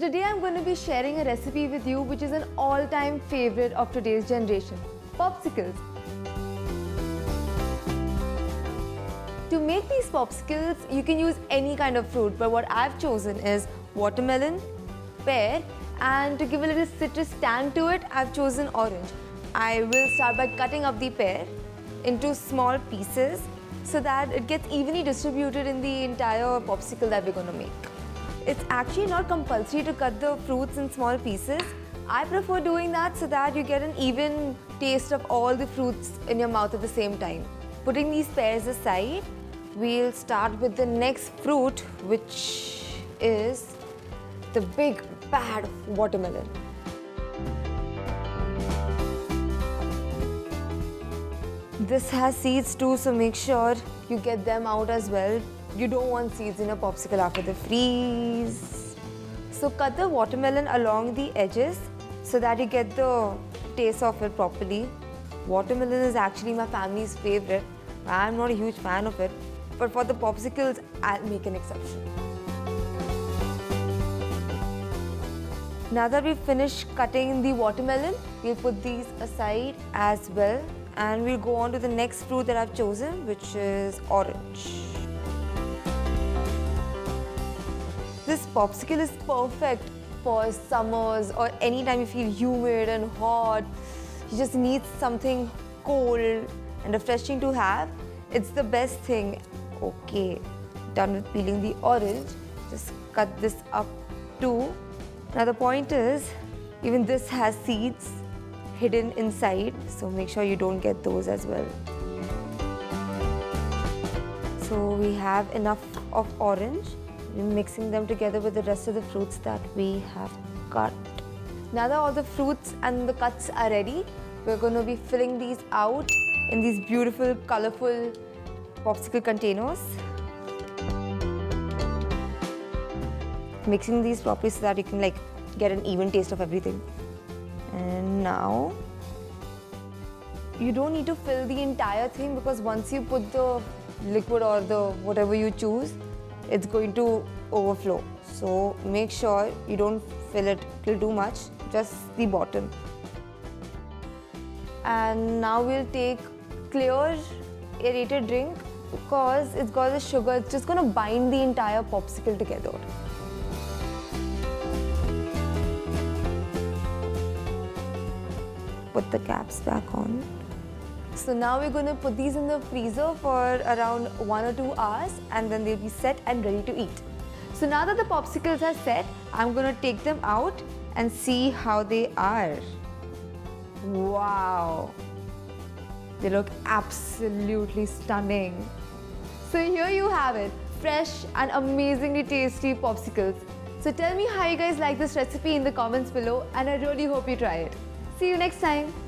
today I'm going to be sharing a recipe with you which is an all-time favorite of today's generation, popsicles. To make these popsicles, you can use any kind of fruit, but what I've chosen is watermelon, pear, and to give a little citrus tang to it, I've chosen orange. I will start by cutting up the pear into small pieces so that it gets evenly distributed in the entire popsicle that we're going to make. It's actually not compulsory to cut the fruits in small pieces. I prefer doing that so that you get an even taste of all the fruits in your mouth at the same time. Putting these pears aside, we'll start with the next fruit, which is the big bad watermelon. This has seeds too, so make sure you get them out as well. You don't want seeds in a popsicle after the freeze. So cut the watermelon along the edges so that you get the taste of it properly. Watermelon is actually my family's favorite. I'm not a huge fan of it, but for the popsicles, I'll make an exception. Now that we've finished cutting the watermelon, we'll put these aside as well, and we'll go on to the next fruit that I've chosen, which is orange. This popsicle is perfect for summers or anytime you feel humid and hot. You just need something cold and refreshing to have. It's the best thing. Okay, done with peeling the orange. Just cut this up too. Now the point is, even this has seeds hidden inside, so make sure you don't get those as well. So we have enough of orange. We're mixing them together with the rest of the fruits that we have cut. Now that all the fruits and the cuts are ready, we're going to be filling these out in these beautiful, colorful popsicle containers. Mixing these properly so that you can get an even taste of everything. And now, you don't need to fill the entire thing because once you put the liquid or the whatever you choose, it's going to overflow. So make sure you don't fill it till too much, just the bottom. And now we'll take clear aerated drink because it's got the sugar, it's just going to bind the entire popsicle together. Put the caps back on. So now we're going to put these in the freezer for around 1 or 2 hours and then they'll be set and ready to eat. So now that the popsicles are set, I'm going to take them out and see how they are. Wow! They look absolutely stunning. So here you have it, fresh and amazingly tasty popsicles. So tell me how you guys like this recipe in the comments below and I really hope you try it. See you next time.